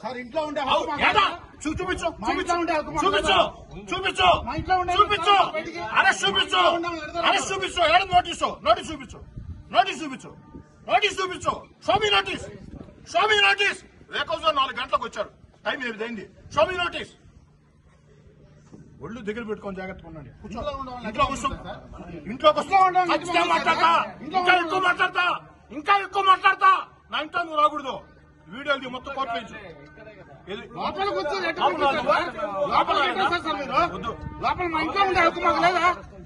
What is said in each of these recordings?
Sir ఇంట్లో ఉండే చూపించు అరెస్ట్ చూపించు ఏడు నోటీసు స్వామి నోటీస్ వేకోజు 4 గంటలకు వచ్చారు. టైం ఏదైంది? స్వామి నోటీస్. ఒళ్ళు దగ్గర పెట్టుకొని జాగ్రత్తగా ఉండండి. ఇంట్లోకి వస్తా ఇంకా ఎక్కువ మాట్లాడతా నా ఇంట్లో నువ్వు రాకూడదు. వీడియోలు మొత్తం కోర్టు నుంచి లోపల మా ఇంట్లో ఉండే హక్కు మాకు లేదా?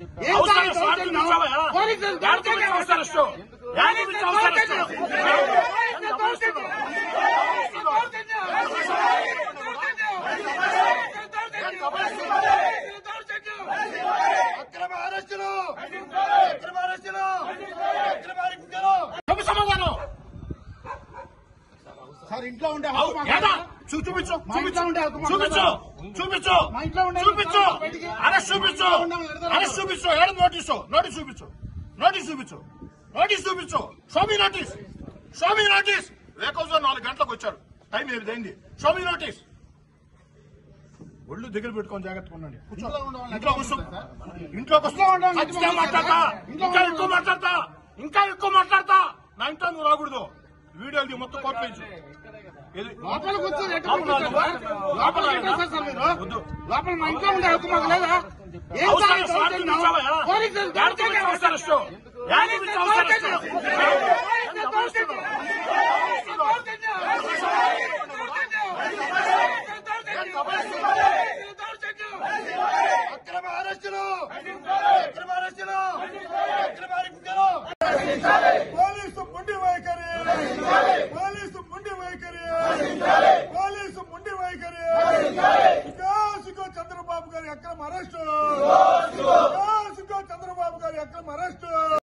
సార్ ఇంట్లో ఉండే చూపించు అరెస్ట్ చూపించు ఏడు నోటీసు స్వామి నోటీస్ వేకోజు 4 గంటలకు వచ్చారు. టైం ఏదైంది? స్వామి నోటీస్. ఒళ్ళు దగ్గర పెట్టుకొని జాగ్రత్తగా ఉండండి. ఇంట్లోకి వస్తా ఇంకా ఎక్కువ మాట్లాడతా నా ఇంట్లో నువ్వు రాకూడదు. వీడియోలు మొత్తం కోర్టు నుంచి లోపల మా ఇంట్లో ఉండే హక్కు మాకు లేదా? పోలీసు ముండి వైఖరి వికాసుకు చంద్రబాబు గారి అక్రమ అరెస్టు